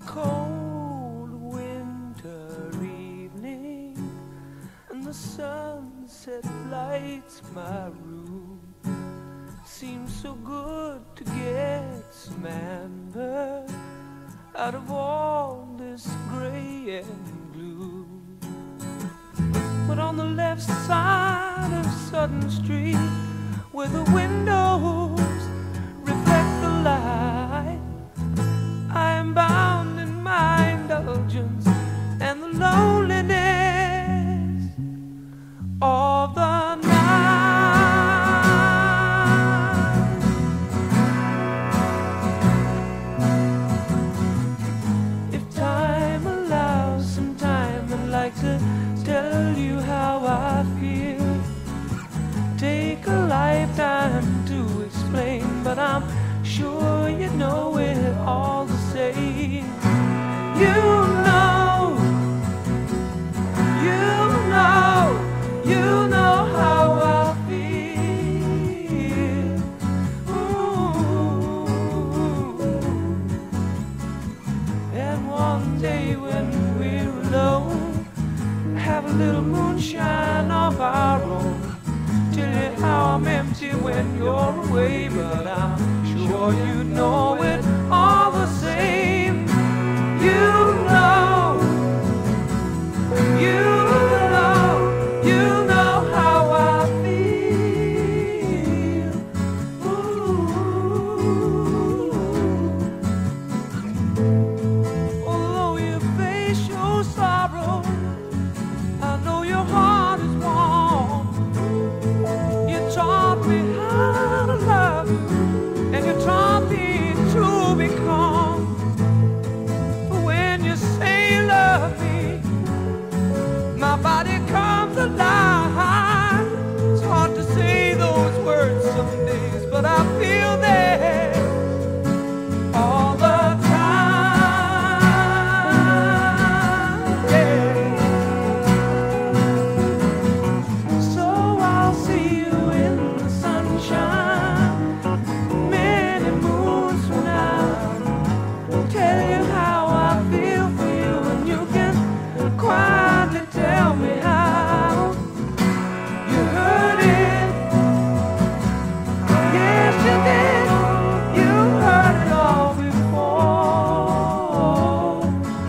cold winter evening, and the sunset lights my room. Seems so good to get some amber out of all this gray and blue. But on the left side of Sutton Street, where the windows reflect the light, I am bound in my indulgence and the loneliness of the night. If time allows some time, I'd like to tell you how I feel. Take a lifetime to explain, but I'm sure you know it all the same. You know, you know, you know how I feel. Ooh. And one day when we're alone, have a little moonshine of our own. Tell you how I'm empty when you're away, but I'm sure you know it all the same. You know, you know, you know how I feel. Ooh. Although your face shows sorrow, I know your heart is warm. You taught me how to love you, and you taught me to be calm. But when you say you love me, my body comes alive. It's hard to say those words some days, but I feel there all the time. Yeah. So I'll see you in the sunshine many moons from now. Tell you how I feel for you, and you can quietly tell me how you heard it. Yes, you did. You heard it all before.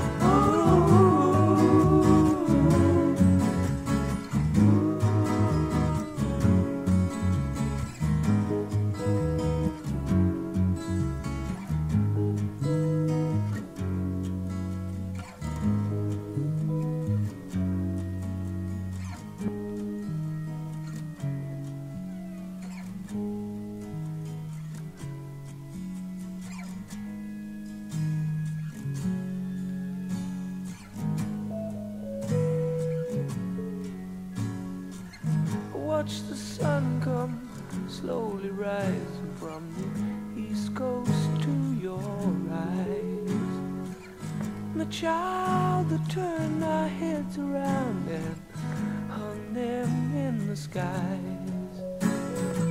Watch the sun come slowly rising from the east coast to your eyes. The child that turned our heads around and hung them in the skies.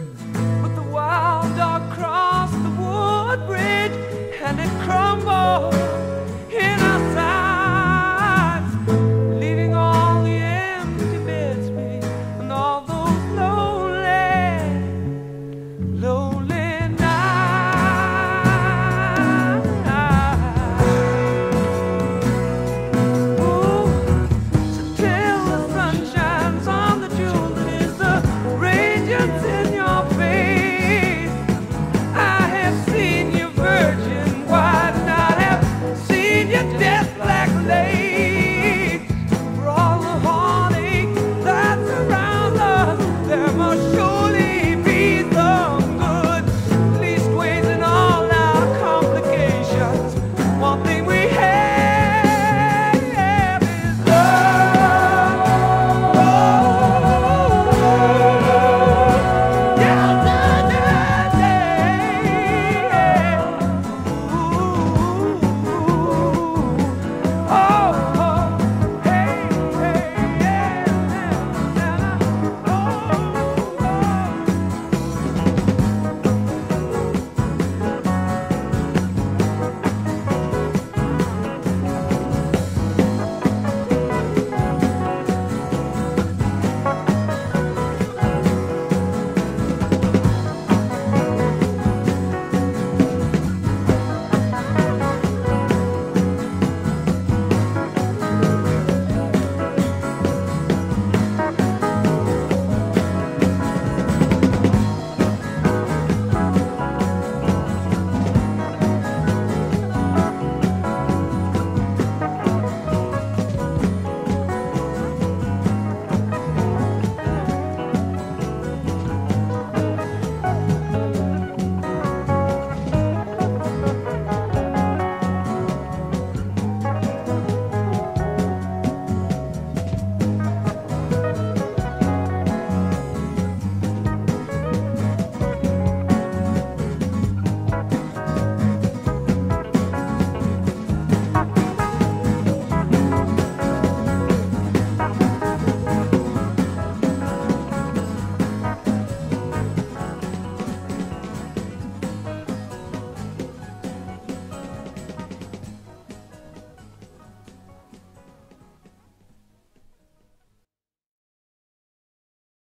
But the wild dog crossed the wood bridge and it crumbled